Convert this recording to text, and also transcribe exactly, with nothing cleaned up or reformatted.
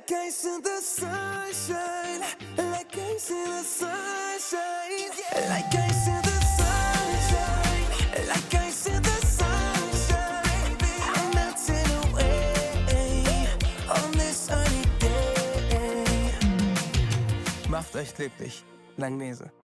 Like ice in the sunshine, like ice in the sunshine, yeah. Like ice in the sunshine, like ice in the sunshine, baby. I'm melting away on this sunny day. Macht euch glücklich, Langnese.